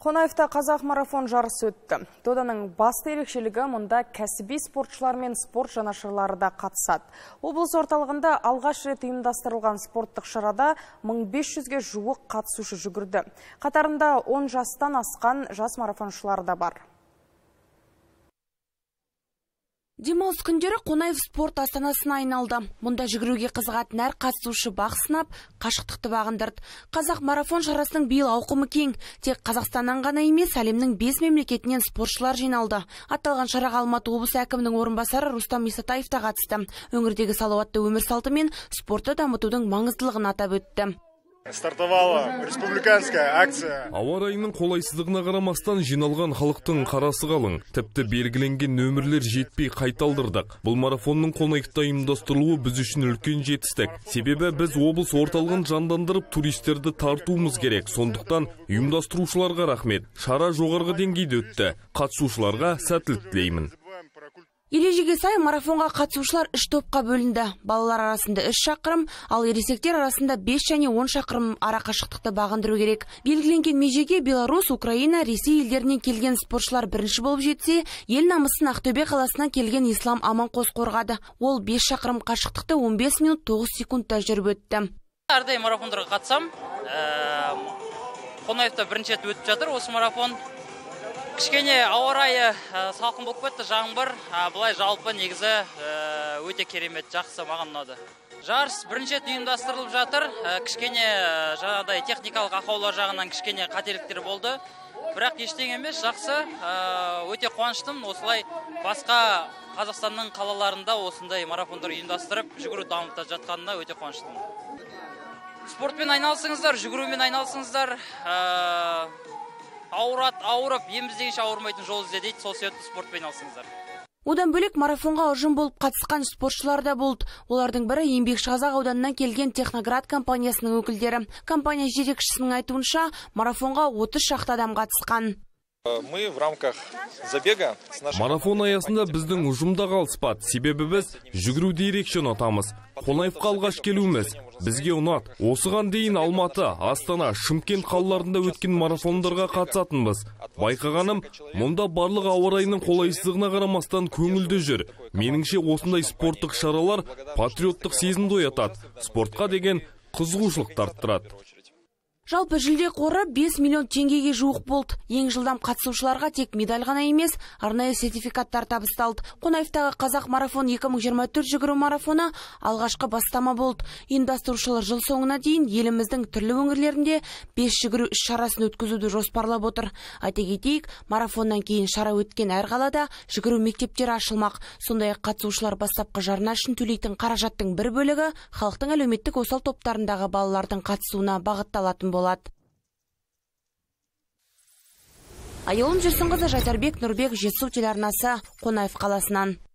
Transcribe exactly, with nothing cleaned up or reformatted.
Қонаевта қазақ марафон жарысы өтті. Доданың басты ерекшелігі мұнда кәсіби спортшылар мен спорт жанашырлары да қатысады. Облыс орталығында алғаш рет ұйымдастырылған спорттық шарада мың бес жүзге жуық қатысушы жүгірді. Қатарында он жастан асқан жас марафоншылар да бар. Демалыс күндері Қонаев спорт астанасына айналды. Мұнда жүгіруге қызығатын әр қатысушы бақ сынап, қашықтықты бағындырды. Қазақ марафон шарасының биыл ауқымы кең. Тек Қазақстаннан ғана емес, әлемнің бес мемлекетінен спортшылар жиналды. Аталған шараға Алматы облысы әкімінің орынбасары Рустам Исатаев та қатысты. Өңірдегі салауатты өмір салты мен спортты дамытудың маңыздылығын атап өтті. Стартовала республиканская акция. Ауа райының қолайсыздығына қарамастан жиналған халықтың қарасы қалың. Тіпті белгіленген нөмірлер жетпей қайталдырдық. Бұл марафонның Қонаевта ұйымдастырылуы біз үшін үлкен жетістік. Себебі біз облыс орталығын жандандырып туристерді тартуымыз керек. Сондықтан ұйымдастырушыларға рахмет. Шара жоғарғы деңгейде өтті. Қатысушыларға сәттілік тілеймін. Ережеге сай марафонға қатысушылар үш топқа бөлінді. Балалар арасында үш шақырым, ал ересектер арасында бес және он шақырым ара қашықтықты бағындыру керек. Белгіленген межеге Беларусь, Украина, Ресей елдерінен келген спортшылар бірінші болып жетсе, ел намысын Ақтөбе қаласынан келген Ислам Аманқос қорғады. Ол бес шақырым қашықтықты он бес минут тоғыз секундта жүріп өтті. Әрдей марафондарға қатысам, Қонаевта бірінші рет өтіп жатыр осы марафон. Кішкене ауа райы салқын болып кетті, жаңбыр, былай жалпы негізі өте керемет, жақсы, маған ұнады. Жарыс бірінші рет ұйымдастырылып жатыр. Кішкене жаңағыдай техникалық ақаулар жағынан кішкене қателіктер болды. Бірақ ештеңе емес, жақсы, өте қуаныштым. Осылай басқа Қазақстанның қалаларында осындай марафондар ұйымдастырып, жүгіру дамытып жатқанына өте қуаныштым. Спортпен айналысыңыздар, жүгірумен айналысыңыздар. Ауырат, ауырып, еміздегенше ауырмайтын жол ізде дейді, сол себепті спортпен айналысыңыздар. Одан бөлек марафонға ұжым болып қатысқан спортшылар да болды. Олардың бірі Еңбекшіқазақ ауданынан келген Техноград компаниясының өкілдері. Компания жетекшісінің айтуынша, марафонға отыз шақты адам қатысқан. Мы в рамках забега марафон аясында біздің ұжымда қалыспады. Себебі біз жүгіруді ерекше ұнатамыз. Қонаевқа алғаш келуіміз бізге ұнат. Осыған дейін Алматы, Астана, Шымкент қалаларында өткен марафондарға қатысатынбыз. Байқағаным, мұнда барлық ауа райының қолайсыздығына қарамастан көңілді жүр. Меніңше осындай спорттық шаралар патриоттық сезімді оятады. Спортқа деген қызығушылық арттырады. Жалпы жүлде қоры бес миллион теңгеге жуық болды. Ең жылдам қатысушыларға тек медаль ғана емес, арнайы сертификаттар табысталды. Қонаевтағы қазақ марафон екі мың жиырма төрт жүгіру марафоны алғашқы бастама болды. Ұйымдастырушылар жыл соңына дейін еліміздің түрлі өңірлерінде бес жүгіру іс шарасын өткізуді жоспарлап отыр. Айта кетейік, марафоннан кейін шара өткен әр қалада жүгіру мектептері ашылмақ. Сондай-ақ қатысушылар бастапқы жарна үшін төлейтін қаражаттың бір бөлігі халықтың әлеуметтік осал топтарындағы балалардың қатысуына бағытталатын болады. Айылым Жүрсінқызы, Жайдарбек, Нұрбек, Жетісу телеарнасы, Қонаев қаласынан.